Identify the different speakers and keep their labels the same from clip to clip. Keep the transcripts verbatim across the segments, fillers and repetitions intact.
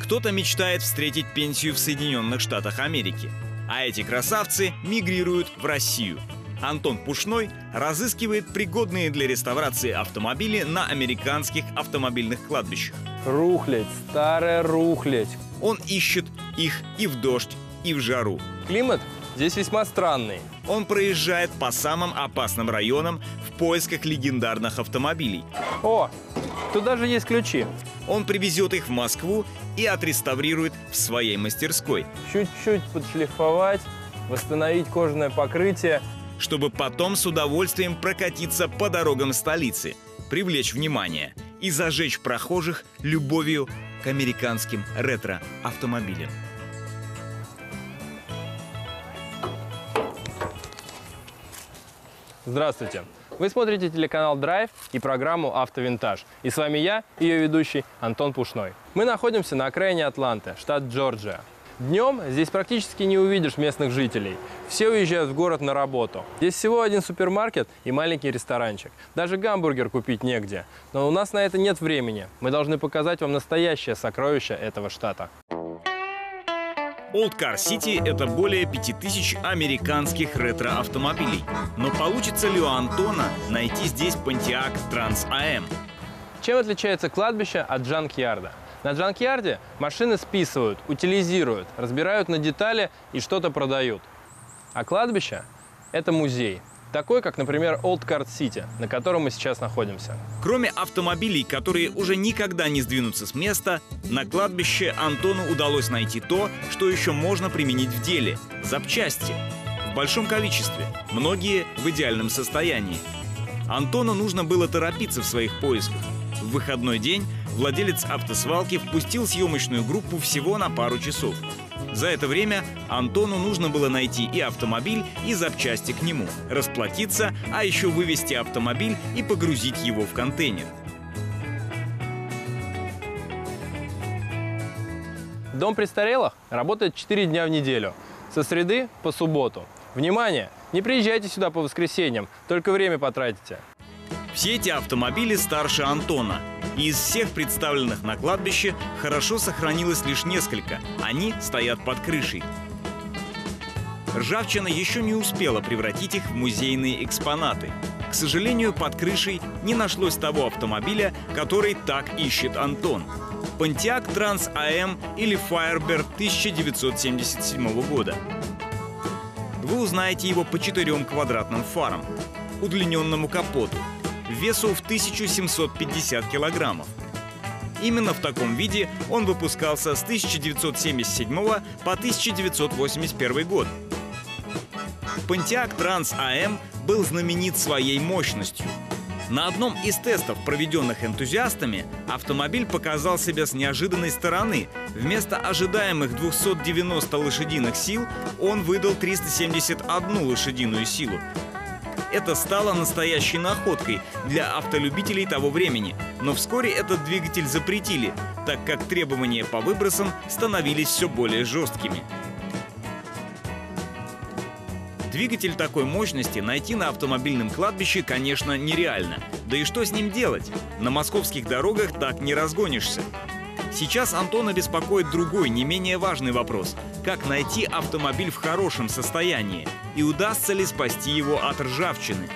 Speaker 1: Кто-то мечтает встретить пенсию в Соединенных Штатах Америки. А эти красавцы мигрируют в Россию. Антон Пушной разыскивает пригодные для реставрации автомобили на американских автомобильных кладбищах.
Speaker 2: Рухлядь, старая рухлядь.
Speaker 1: Он ищет их и в дождь, и в жару.
Speaker 2: Климат здесь весьма странный.
Speaker 1: Он проезжает по самым опасным районам в поисках легендарных автомобилей.
Speaker 2: О, тут даже есть ключи.
Speaker 1: Он привезет их в Москву и отреставрирует в своей мастерской.
Speaker 2: Чуть-чуть подшлифовать, восстановить кожаное покрытие.
Speaker 1: Чтобы потом с удовольствием прокатиться по дорогам столицы, привлечь внимание и зажечь прохожих любовью к американским ретро-автомобилям.
Speaker 2: Здравствуйте! Вы смотрите телеканал Драйв и программу «Автовинтаж». И с вами я, ее ведущий Антон Пушной. Мы находимся на окраине Атланты, штат Джорджия. Днем здесь практически не увидишь местных жителей. Все уезжают в город на работу. Здесь всего один супермаркет и маленький ресторанчик. Даже гамбургер купить негде. Но у нас на это нет времени. Мы должны показать вам настоящее сокровище этого штата.
Speaker 1: Old Car City – это более пяти тысяч американских ретро-автомобилей. Но получится ли у Антона найти здесь Pontiac Trans эй эм?
Speaker 2: Чем отличается кладбище от джанк-ярда? На джанк-ярде машины списывают, утилизируют, разбирают на детали и что-то продают. А кладбище – это музей. Такой, как, например, Old Car City, на котором мы сейчас находимся.
Speaker 1: Кроме автомобилей, которые уже никогда не сдвинутся с места, на кладбище Антону удалось найти то, что еще можно применить в деле – запчасти. В большом количестве, многие в идеальном состоянии. Антону нужно было торопиться в своих поисках. В выходной день владелец автосвалки впустил съемочную группу всего на пару часов. За это время Антону нужно было найти и автомобиль, и запчасти к нему, расплатиться, а еще вывезти автомобиль и погрузить его в контейнер.
Speaker 2: Дом престарелых работает четыре дня в неделю, со среды по субботу. Внимание! Не приезжайте сюда по воскресеньям, только время потратите.
Speaker 1: Все эти автомобили старше Антона. И из всех представленных на кладбище хорошо сохранилось лишь несколько. Они стоят под крышей. Ржавчина еще не успела превратить их в музейные экспонаты. К сожалению, под крышей не нашлось того автомобиля, который так ищет Антон. Pontiac Trans эй эм или Firebird тысяча девятьсот семьдесят седьмого года. Вы узнаете его по четырем квадратным фарам, удлиненному капоту, весу в тысячу семьсот пятьдесят килограммов. Именно в таком виде он выпускался с тысяча девятьсот семьдесят седьмого по тысяча девятьсот восемьдесят первый год. Pontiac Trans эй эм был знаменит своей мощностью. На одном из тестов, проведенных энтузиастами, автомобиль показал себя с неожиданной стороны. Вместо ожидаемых двухсот девяноста лошадиных сил он выдал триста семьдесят одну лошадиную силу. Это стало настоящей находкой для автолюбителей того времени. Но вскоре этот двигатель запретили, так как требования по выбросам становились все более жесткими. Двигатель такой мощности найти на автомобильном кладбище, конечно, нереально. Да и что с ним делать? На московских дорогах так не разгонишься. Сейчас Антона беспокоит другой, не менее важный вопрос. Как найти автомобиль в хорошем состоянии? И удастся ли спасти его от ржавчины?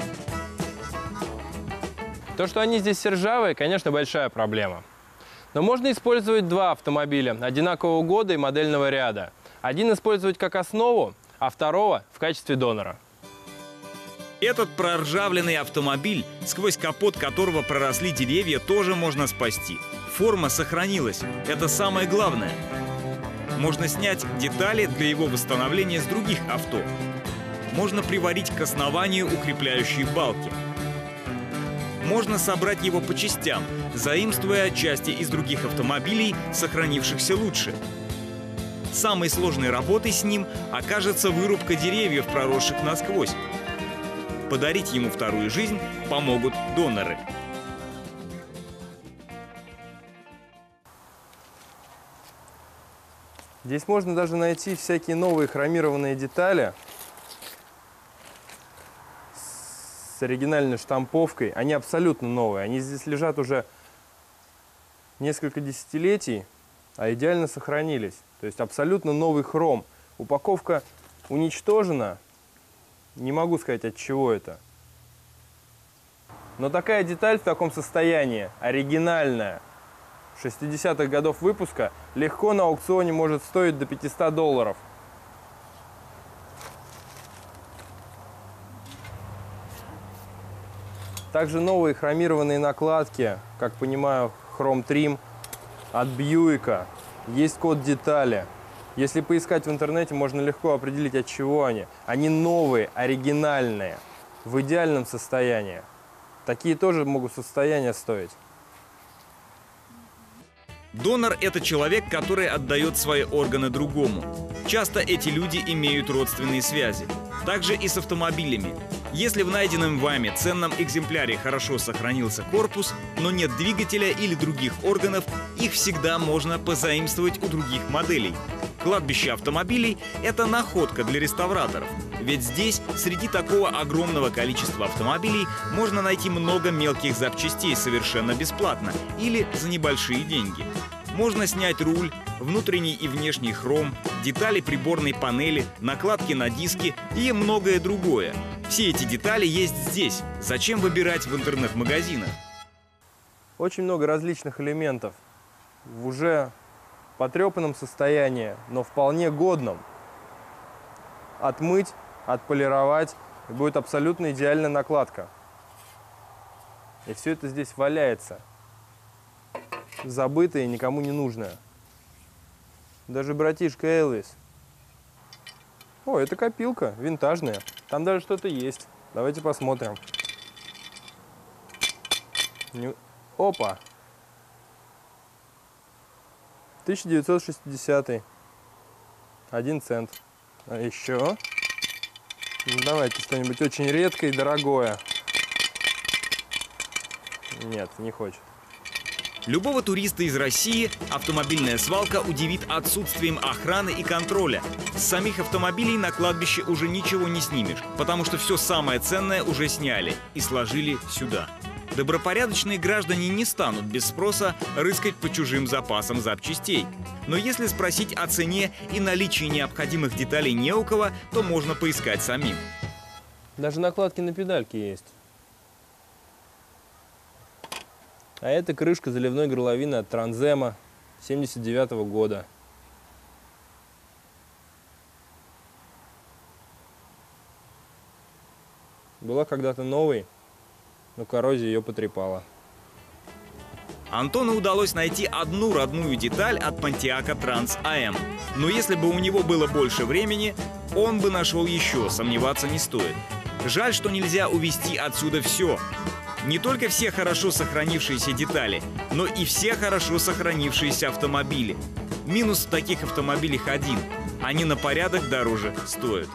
Speaker 2: То, что они здесь все ржавые, конечно, большая проблема. Но можно использовать два автомобиля одинакового года и модельного ряда. Один использовать как основу, а второго в качестве донора.
Speaker 1: Этот проржавленный автомобиль, сквозь капот которого проросли деревья, тоже можно спасти. Форма сохранилась. Это самое главное. Можно снять детали для его восстановления с других авто. Можно приварить к основанию укрепляющие балки. Можно собрать его по частям, заимствуя части из других автомобилей, сохранившихся лучше. Самой сложной работой с ним окажется вырубка деревьев, проросших насквозь. Подарить ему вторую жизнь помогут доноры.
Speaker 2: Здесь можно даже найти всякие новые хромированные детали с оригинальной штамповкой. Они абсолютно новые. Они здесь лежат уже несколько десятилетий. а идеально сохранились. То есть абсолютно новый хром. Упаковка уничтожена. Не могу сказать, от чего это. Но такая деталь в таком состоянии, оригинальная, шестидесятых годов выпуска, легко на аукционе может стоить до пятисот долларов. Также новые хромированные накладки, как понимаю, Chrome Trim от Бьюика. Есть код детали. Если поискать в интернете, можно легко определить, от чего они. Они новые, оригинальные, в идеальном состоянии. Такие тоже могут состояние стоить.
Speaker 1: Донор – это человек, который отдает свои органы другому. Часто эти люди имеют родственные связи. Также и с автомобилями. Если в найденном вами ценном экземпляре хорошо сохранился корпус, но нет двигателя или других органов, их всегда можно позаимствовать у других моделей. Кладбище автомобилей – это находка для реставраторов. Ведь здесь, среди такого огромного количества автомобилей, можно найти много мелких запчастей совершенно бесплатно или за небольшие деньги. Можно снять руль, внутренний и внешний хром, детали приборной панели, накладки на диски и многое другое. Все эти детали есть здесь. Зачем выбирать в интернет-магазинах?
Speaker 2: Очень много различных элементов в уже потрепанном состоянии, но вполне годном. Отмыть, отполировать, и будет абсолютно идеальная накладка. И все это здесь валяется. Забытое и никому не нужное. Даже братишка Элвис. О, это копилка, винтажная. Там даже что-то есть. Давайте посмотрим. Опа! тысяча девятьсот шестидесятый. Один цент. А еще? Давайте что-нибудь очень редкое и дорогое. Нет, не хочет.
Speaker 1: Любого туриста из России автомобильная свалка удивит отсутствием охраны и контроля. С самих автомобилей на кладбище уже ничего не снимешь, потому что все самое ценное уже сняли и сложили сюда. Добропорядочные граждане не станут без спроса рыскать по чужим запасам запчастей. Но если спросить о цене и наличии необходимых деталей не у кого, то можно поискать самим.
Speaker 2: Даже накладки на педальки есть. А это крышка заливной горловины от Транзема семьдесят девятого года. Была когда-то новой, но коррозия ее потрепала.
Speaker 1: Антону удалось найти одну родную деталь от Pontiac Trans эй эм. Но если бы у него было больше времени, он бы нашел еще, сомневаться не стоит. Жаль, что нельзя увезти отсюда все. Не только все хорошо сохранившиеся детали, но и все хорошо сохранившиеся автомобили. Минус в таких автомобилях один – они на порядок дороже стоят.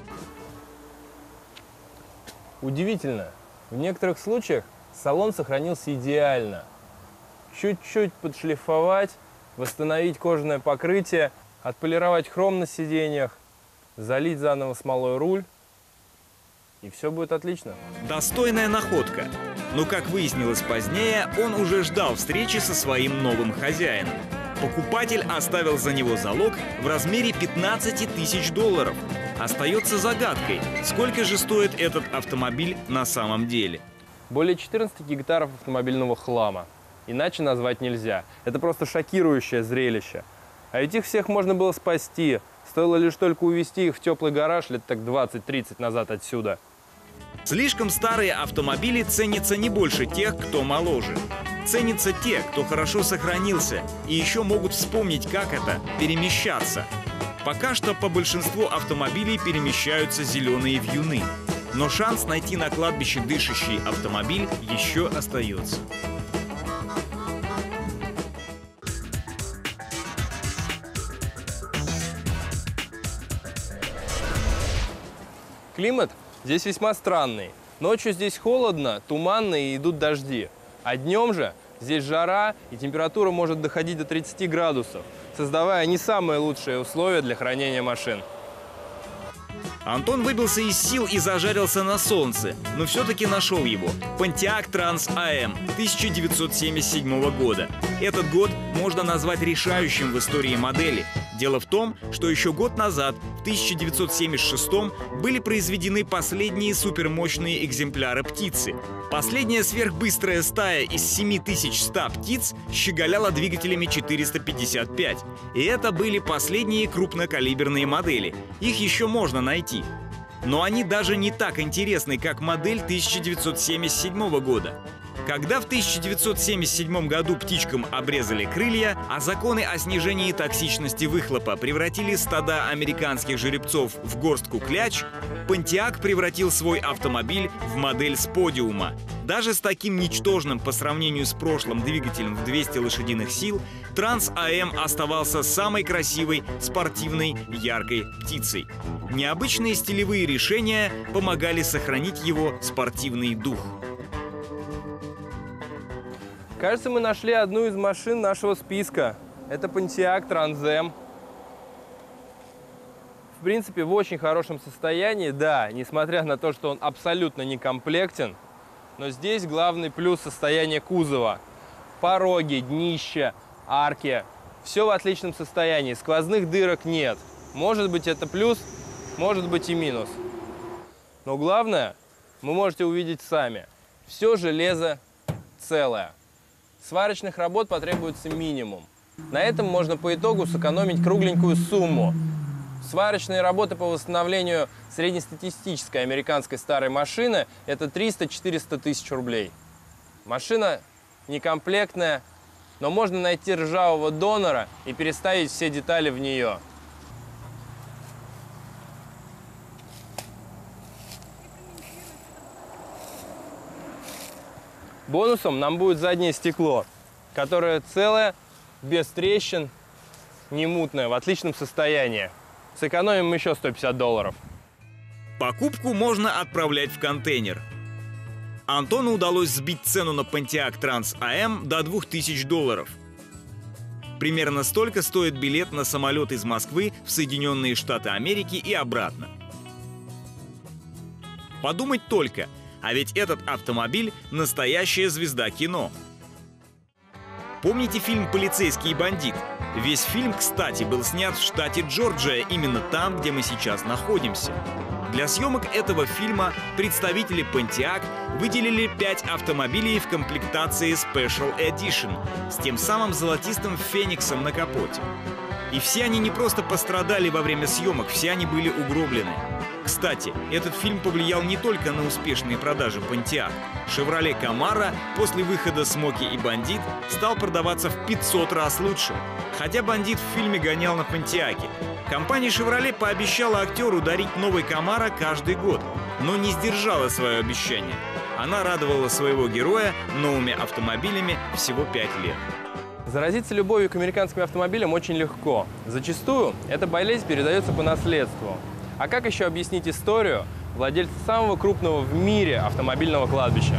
Speaker 2: Удивительно, в некоторых случаях салон сохранился идеально. Чуть-чуть подшлифовать, восстановить кожаное покрытие, отполировать хром на сиденьях, залить заново смолой руль, и все будет отлично.
Speaker 1: Достойная находка. Но, как выяснилось позднее, он уже ждал встречи со своим новым хозяином. Покупатель оставил за него залог в размере пятнадцати тысяч долларов. Остается загадкой, сколько же стоит этот автомобиль на самом деле.
Speaker 2: Более четырнадцати гектаров автомобильного хлама. Иначе назвать нельзя. Это просто шокирующее зрелище. А ведь их всех можно было спасти. Стоило лишь только увезти их в теплый гараж лет так двадцать-тридцать назад отсюда.
Speaker 1: Слишком старые автомобили ценятся не больше тех, кто моложе. Ценятся те, кто хорошо сохранился и еще могут вспомнить, как это – перемещаться. Пока что по большинству автомобилей перемещаются зеленые вьюны. Но шанс найти на кладбище дышащий автомобиль еще остается.
Speaker 2: Климат здесь весьма странный. Ночью здесь холодно, туманно и идут дожди. А днем же здесь жара и температура может доходить до тридцати градусов, создавая не самые лучшие условия для хранения машин.
Speaker 1: Антон выбился из сил и зажарился на солнце, но все-таки нашел его. Pontiac Trans эй эм тысяча девятьсот семьдесят седьмого года. Этот год можно назвать решающим в истории модели. Дело в том, что еще год назад, в тысяча девятьсот семьдесят шестом, были произведены последние супермощные экземпляры птицы. Последняя сверхбыстрая стая из семь тысяч ста птиц щеголяла двигателями четыреста пятьдесят пять. И это были последние крупнокалиберные модели. Их еще можно найти. Но они даже не так интересны, как модель тысяча девятьсот семьдесят седьмого года. Когда в тысяча девятьсот семьдесят седьмом году птичкам обрезали крылья, а законы о снижении токсичности выхлопа превратили стада американских жеребцов в горстку кляч, Pontiac превратил свой автомобиль в модель с подиума. Даже с таким ничтожным по сравнению с прошлым двигателем в двести лошадиных сил, Trans эй эм оставался самой красивой, спортивной, яркой птицей. Необычные стилевые решения помогали сохранить его спортивный дух.
Speaker 2: Кажется, мы нашли одну из машин нашего списка. Это Pontiac Trans Am. В принципе, в очень хорошем состоянии, да, несмотря на то, что он абсолютно некомплектен. Но здесь главный плюс состояния кузова. Пороги, днище, арки. Все в отличном состоянии. Сквозных дырок нет. Может быть, это плюс, может быть и минус. Но главное, вы можете увидеть сами. Все железо целое. Сварочных работ потребуется минимум. На этом можно по итогу сэкономить кругленькую сумму. Сварочные работы по восстановлению среднестатистической американской старой машины – это триста-четыреста тысяч рублей. Машина некомплектная, но можно найти ржавого донора и переставить все детали в нее. Бонусом нам будет заднее стекло, которое целое, без трещин, не мутное, в отличном состоянии. Сэкономим еще сто пятьдесят долларов.
Speaker 1: Покупку можно отправлять в контейнер. Антону удалось сбить цену на Pontiac Trans эй эм до двух тысяч долларов. Примерно столько стоит билет на самолет из Москвы в Соединенные Штаты Америки и обратно. Подумать только, а ведь этот автомобиль – настоящая звезда кино. Помните фильм «Полицейский и бандит»? Весь фильм, кстати, был снят в штате Джорджия, именно там, где мы сейчас находимся. Для съемок этого фильма представители Pontiac выделили пять автомобилей в комплектации Special Edition с тем самым золотистым фениксом на капоте. И все они не просто пострадали во время съемок, все они были угроблены. Кстати, этот фильм повлиял не только на успешные продажи Pontiac. Chevrolet Camaro после выхода «Смоки и бандит» стал продаваться в пятьсот раз лучше. Хотя бандит в фильме гонял на Pontiac. Компания Chevrolet пообещала актеру дарить новый Camaro каждый год, но не сдержала свое обещание. Она радовала своего героя новыми автомобилями всего пять лет.
Speaker 2: Заразиться любовью к американским автомобилям очень легко. Зачастую эта болезнь передается по наследству. А как еще объяснить историю владельца самого крупного в мире автомобильного кладбища?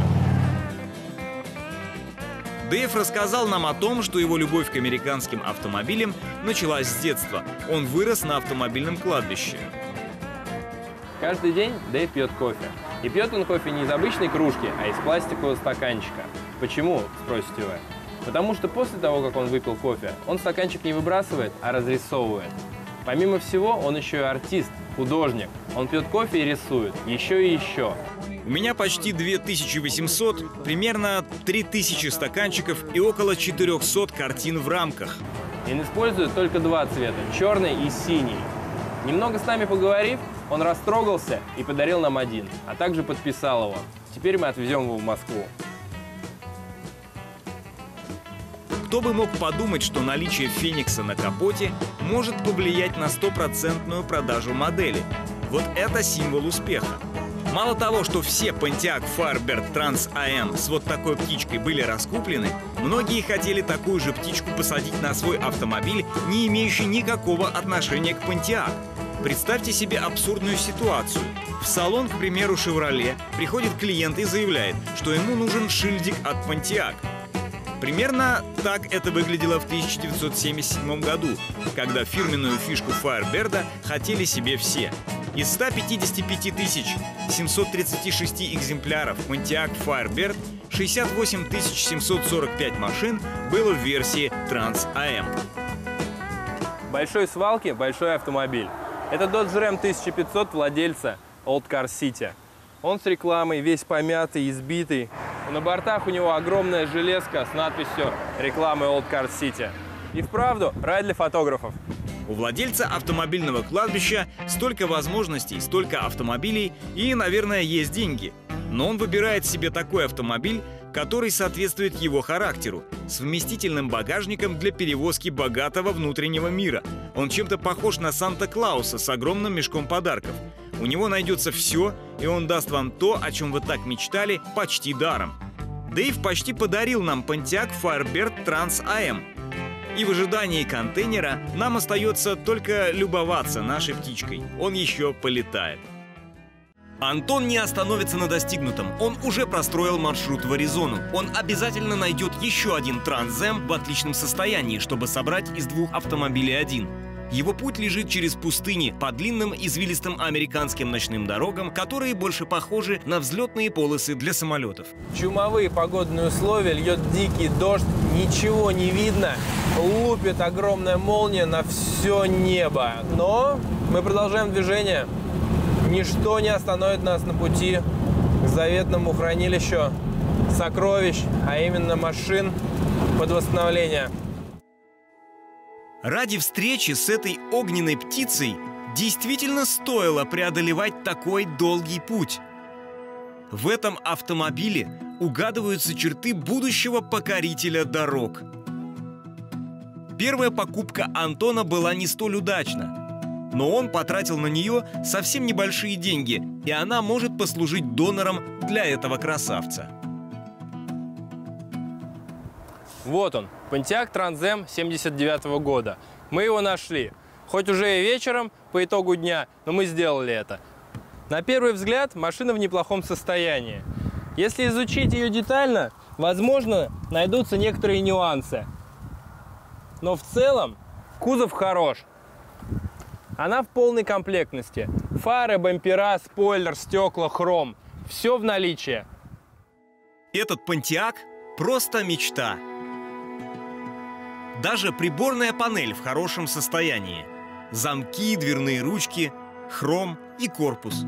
Speaker 1: Дэйв рассказал нам о том, что его любовь к американским автомобилям началась с детства. Он вырос на автомобильном кладбище.
Speaker 2: Каждый день Дэйв пьет кофе. И пьет он кофе не из обычной кружки, а из пластикового стаканчика. Почему, спросите вы? Потому что после того, как он выпил кофе, он стаканчик не выбрасывает, а разрисовывает. Помимо всего, он еще и артист, художник. Он пьет кофе и рисует. Еще и еще.
Speaker 1: У меня почти две тысячи восемьсот, примерно три тысячи стаканчиков и около четырехсот картин в рамках.
Speaker 2: Он использует только два цвета – черный и синий. Немного с нами поговорив, он растрогался и подарил нам один, а также подписал его. Теперь мы отвезем его в Москву.
Speaker 1: Кто бы мог подумать, что наличие феникса на капоте может повлиять на стопроцентную продажу модели. Вот это символ успеха. Мало того, что все Pontiac Firebird Trans эй эм с вот такой птичкой были раскуплены, многие хотели такую же птичку посадить на свой автомобиль, не имеющий никакого отношения к Pontiac. Представьте себе абсурдную ситуацию. В салон, к примеру, Chevrolet приходит клиент и заявляет, что ему нужен шильдик от Pontiac. Примерно так это выглядело в тысяча девятьсот семьдесят седьмом году, когда фирменную фишку Firebird хотели себе все. Из ста пятидесяти пяти тысяч семисот тридцати шести экземпляров Pontiac Firebird шестьдесят восемь тысяч семьсот сорок пять машин было в версии Trans эй эм.
Speaker 2: Большой свалки большой автомобиль. Это Dodge Ram тысяча пятьсот владельца Old Car City. Он с рекламой, весь помятый, избитый. На бортах у него огромная железка с надписью рекламы Old Car City. И вправду рай для фотографов.
Speaker 1: У владельца автомобильного кладбища столько возможностей, столько автомобилей и, наверное, есть деньги. Но он выбирает себе такой автомобиль, который соответствует его характеру, с вместительным багажником для перевозки богатого внутреннего мира. Он чем-то похож на Санта-Клауса с огромным мешком подарков. У него найдется все, и он даст вам то, о чем вы так мечтали, почти даром. Дэйв почти подарил нам Pontiac Firebird Trans эй эм. И в ожидании контейнера нам остается только любоваться нашей птичкой. Он еще полетает. Антон не остановится на достигнутом. Он уже простроил маршрут в Аризону. Он обязательно найдет еще один Трансэм в отличном состоянии, чтобы собрать из двух автомобилей один. Его путь лежит через пустыни по длинным извилистым американским ночным дорогам, которые больше похожи на взлетные полосы для самолетов.
Speaker 2: Чумовые погодные условия, льет дикий дождь, ничего не видно, лупит огромная молния на все небо. Но мы продолжаем движение. Ничто не остановит нас на пути к заветному хранилищу сокровищ, а именно машин под восстановление.
Speaker 1: Ради встречи с этой огненной птицей действительно стоило преодолевать такой долгий путь. В этом автомобиле угадываются черты будущего покорителя дорог. Первая покупка Антона была не столь удачна, но он потратил на нее совсем небольшие деньги, и она может послужить донором для этого красавца.
Speaker 2: Вот он, Pontiac Trans-Am семьдесят девятого года. Мы его нашли. Хоть уже и вечером, по итогу дня, но мы сделали это. На первый взгляд, машина в неплохом состоянии. Если изучить ее детально, возможно, найдутся некоторые нюансы. Но в целом, кузов хорош. Она в полной комплектности. Фары, бампера, спойлер, стекла, хром. Все в наличии.
Speaker 1: Этот Pontiac просто мечта. Даже приборная панель в хорошем состоянии. Замки, дверные ручки, хром и корпус.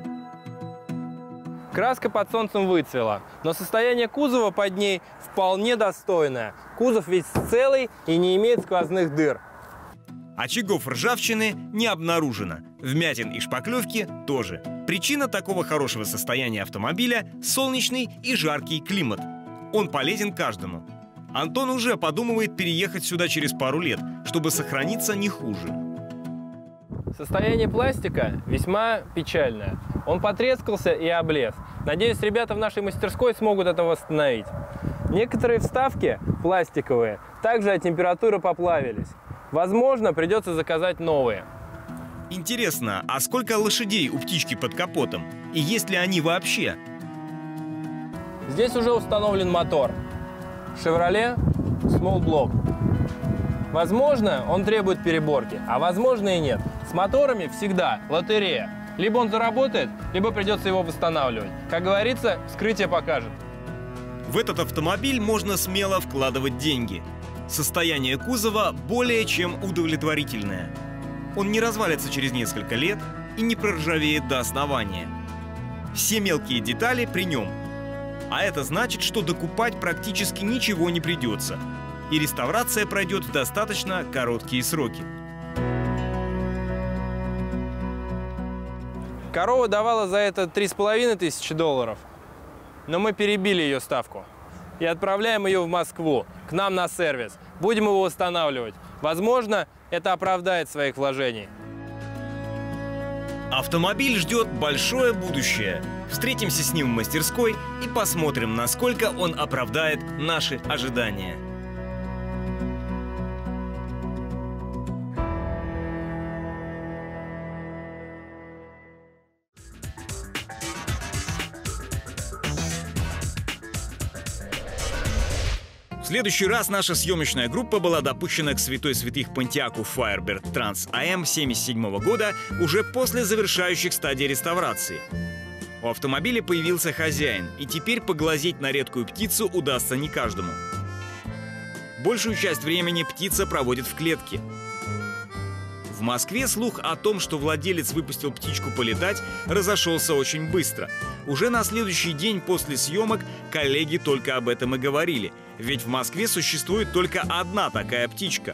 Speaker 2: Краска под солнцем выцвела, но состояние кузова под ней вполне достойное. Кузов весь целый и не имеет сквозных дыр.
Speaker 1: Очагов ржавчины не обнаружено. Вмятин и шпаклевки тоже. Причина такого хорошего состояния автомобиля – солнечный и жаркий климат. Он полезен каждому. Антон уже подумывает переехать сюда через пару лет, чтобы сохраниться не хуже.
Speaker 2: Состояние пластика весьма печальное. Он потрескался и облез. Надеюсь, ребята в нашей мастерской смогут это восстановить. Некоторые вставки пластиковые также от температуры поплавились. Возможно, придется заказать новые.
Speaker 1: Интересно, а сколько лошадей у птички под капотом? И есть ли они вообще?
Speaker 2: Здесь уже установлен мотор. Chevrolet Small Block. Возможно, он требует переборки, а возможно и нет. С моторами всегда лотерея. Либо он заработает, либо придется его восстанавливать. Как говорится, вскрытие покажет.
Speaker 1: В этот автомобиль можно смело вкладывать деньги. Состояние кузова более чем удовлетворительное. Он не развалится через несколько лет и не проржавеет до основания. Все мелкие детали при нем. А это значит, что докупать практически ничего не придется. И реставрация пройдет в достаточно короткие сроки.
Speaker 2: Корова давала за это три с половиной тысячи долларов. Но мы перебили ее ставку. И отправляем ее в Москву, к нам на сервис. Будем его восстанавливать. Возможно, это оправдает своих вложений.
Speaker 1: Автомобиль ждет большое будущее. Встретимся с ним в мастерской и посмотрим, насколько он оправдает наши ожидания. В следующий раз наша съемочная группа была допущена к святой святых Pontiac Firebird Trans эй эм семьдесят седьмого года уже после завершающих стадий реставрации. У автомобиля появился хозяин, и теперь поглазеть на редкую птицу удастся не каждому. Большую часть времени птица проводит в клетке. В Москве слух о том, что владелец выпустил птичку полетать, разошелся очень быстро. Уже на следующий день после съемок коллеги только об этом и говорили. Ведь в Москве существует только одна такая птичка.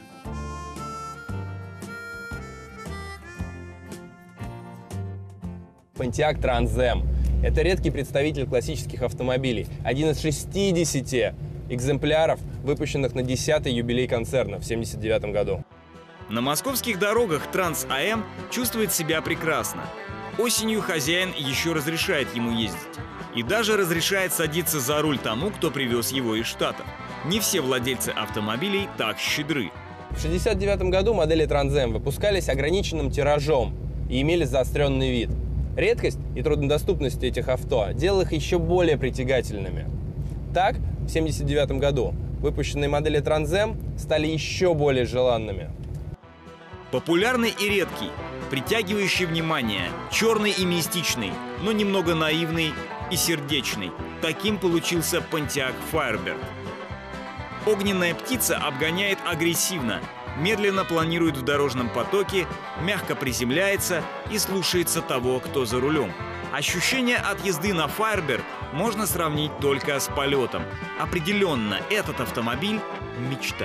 Speaker 2: Pontiac Trans эм. Это редкий представитель классических автомобилей. Один из шестидесяти экземпляров, выпущенных на десятый юбилей концерна в семьдесят девятом году.
Speaker 1: На московских дорогах Trans эй эм чувствует себя прекрасно. Осенью хозяин еще разрешает ему ездить. И даже разрешает садиться за руль тому, кто привез его из Штатов. Не все владельцы автомобилей так щедры.
Speaker 2: В шестьдесят девятом году модели Trans эм выпускались ограниченным тиражом и имели заостренный вид. Редкость и труднодоступность этих авто делала их еще более притягательными. Так, в семьдесят девятом году выпущенные модели Trans эм стали еще более желанными.
Speaker 1: Популярный и редкий, притягивающий внимание, черный и мистичный, но немного наивный и сердечный. Таким получился Pontiac Firebird. Огненная птица обгоняет агрессивно, медленно планирует в дорожном потоке, мягко приземляется и слушается того, кто за рулем. Ощущение от езды на Firebird можно сравнить только с полетом. Определенно, этот автомобиль – мечта.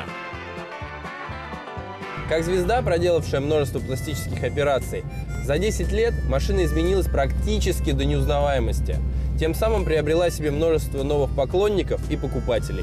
Speaker 2: Как звезда, проделавшая множество пластических операций, за десять лет машина изменилась практически до неузнаваемости. Тем самым приобрела себе множество новых поклонников и покупателей.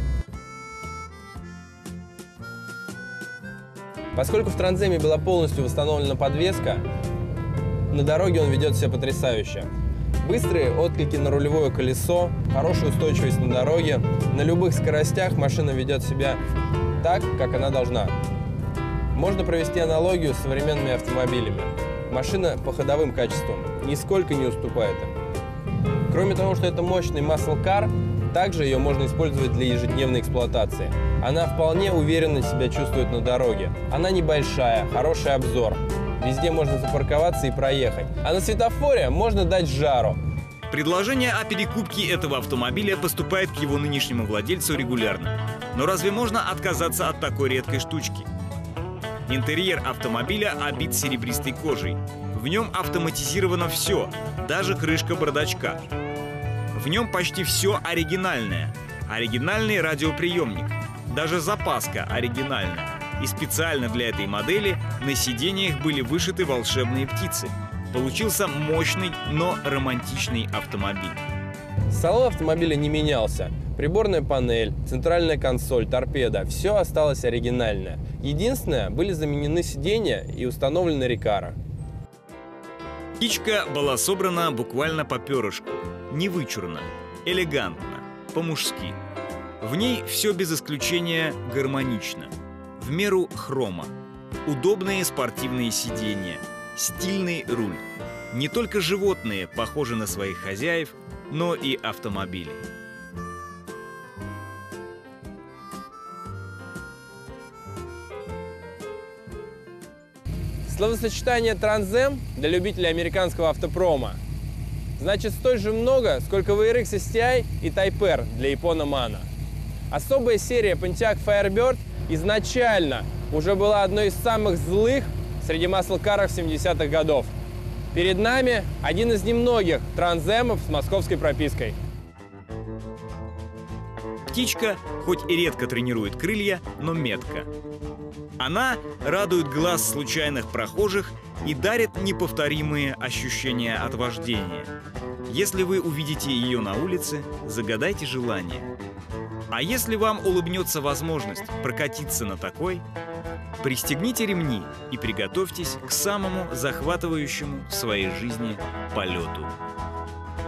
Speaker 2: Поскольку в Trans эм была полностью восстановлена подвеска, на дороге он ведет себя потрясающе. Быстрые отклики на рулевое колесо, хорошая устойчивость на дороге. На любых скоростях машина ведет себя так, как она должна. Можно провести аналогию с современными автомобилями. Машина по ходовым качествам нисколько не уступает им. Кроме того, что это мощный muscle car, также ее можно использовать для ежедневной эксплуатации. Она вполне уверенно себя чувствует на дороге. Она небольшая, хороший обзор. Везде можно запарковаться и проехать. А на светофоре можно дать жару.
Speaker 1: Предложение о перекупке этого автомобиля поступает к его нынешнему владельцу регулярно. Но разве можно отказаться от такой редкой штучки? Интерьер автомобиля обит серебристой кожей. В нем автоматизировано все, даже крышка бардачка. В нем почти все оригинальное. Оригинальный радиоприемник. Даже запаска оригинальная. И специально для этой модели на сиденьях были вышиты волшебные птицы. Получился мощный, но романтичный автомобиль.
Speaker 2: Салон автомобиля не менялся. Приборная панель, центральная консоль, торпеда – все осталось оригинальное. Единственное, были заменены сиденья и установлена рекара.
Speaker 1: Птичка была собрана буквально по перышку. Не вычурно, элегантно, по-мужски. В ней все без исключения гармонично. В меру хрома. Удобные спортивные сиденья. Стильный руль. Не только животные похожи на своих хозяев, но и автомобили.
Speaker 2: Словосочетание Trans эм для любителей американского автопрома значит столь же много, сколько ви эр икс эс ти ай и Type R для япона Мана. Особая серия Pontiac Firebird изначально уже была одной из самых злых среди маслкаров семидесятых годов. Перед нами один из немногих Trans эм с московской пропиской.
Speaker 1: Птичка хоть и редко тренирует крылья, но метко. Она радует глаз случайных прохожих и дарит неповторимые ощущения от вождения. Если вы увидите ее на улице, загадайте желание. А если вам улыбнется возможность прокатиться на такой, пристегните ремни и приготовьтесь к самому захватывающему в своей жизни полету.